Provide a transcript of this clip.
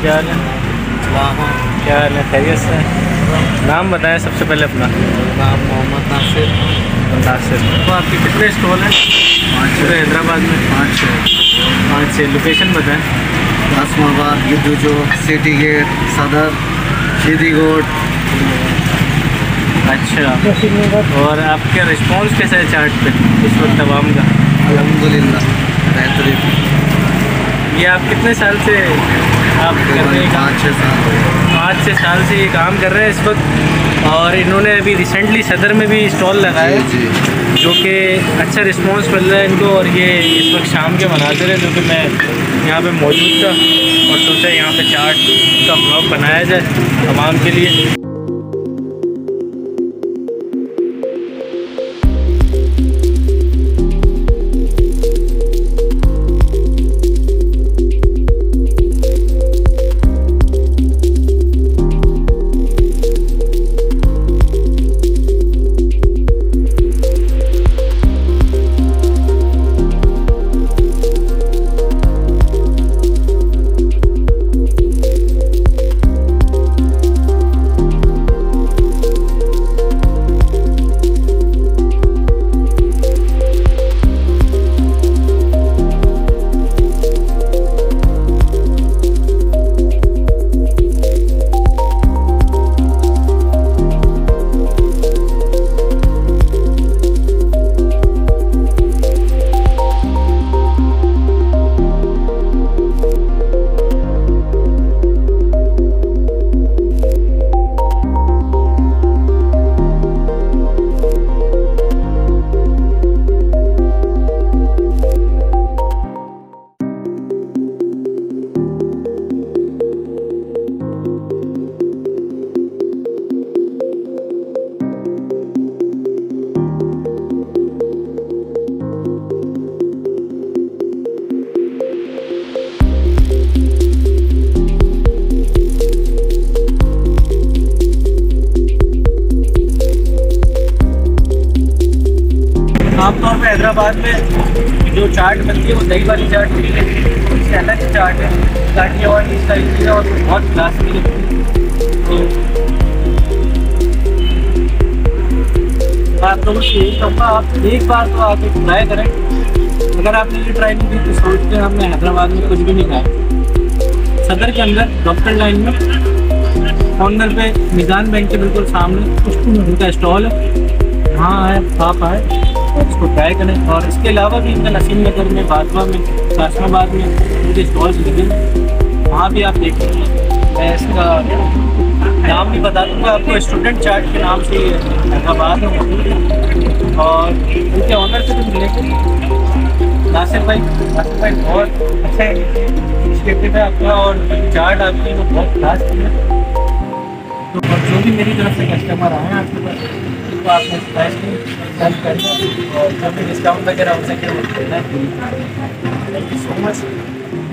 क्या हाल है? क्या हाल है? खैरियत से? नाम बताएं सबसे पहले अपना। नाम मोहम्मद नासिर। नासिर। तो आपके कितने स्टॉल हैं? 5 पूरे हैदराबाद में? 5 से लोकेशन बताएं। आसमाबाद, गिद्धू, सिटी गेट, सदर, शीदी गोट। अच्छा, और आपका रिस्पांस कैसा है चाट पे इस वक्त आवाम का? अल्हम्दुलिल्लाह बेहतरीन। ये आप कितने साल से आप कर रहे हैं? 5-6 साल हो गए। 5-6 साल से ये काम कर रहे हैं इस वक्त, और इन्होंने अभी रिसेंटली सदर में भी स्टॉल लगाया जी। जो कि अच्छा रिस्पांस मिल रहा है इनको। और ये इस वक्त शाम के मनाजिर है जो कि मैं यहाँ पे मौजूद था और सोचा यहाँ पे चाट का ब्लॉग बनाया जाए आवाम के लिए। आमतौर पर हैदराबाद में जो चाट बनती है वो दही वाली चाट नहीं है, उससे अलग चाट है। काठियावाड़ी इस टाइप की है और बहुत क्लासिक है। तो आप लोगों से यही कहूँगा, आप एक बार तो आके ट्राई करें। अगर आपने ये ट्राई नहीं की तो सोचते हैं हमने हैदराबाद में कुछ भी नहीं खाया। सदर के अंदर डॉक्टर लाइन में कॉर्नर पे निजान बैंक के बिल्कुल सामने उनका स्टॉल है, वहाँ आए आप आए और इसको ट्राई करें। और इसके अलावा भी इनका नसीम नगर में, बाजवा में, आसमाबाद में उनके स्टॉल्स लगे, वहाँ भी आप देखें। मैं इसका नाम भी बता दूँगा आपको, स्टूडेंट चाट के नाम से हैदराबाद में मौजूद है। और उनके ऑनर से भी मिलेंगे नासिर भाई बहुत अच्छा इनिशिएटिव है आपका, और चाट आपकी वो बहुत खास है। तो और जो भी मेरी तरफ से कस्टमर आए हैं आपके पास, तो आपने स्पेशली हेल्प करना और जो भी डिस्काउंट वगैरह हो सके वो देना। Thank you so much.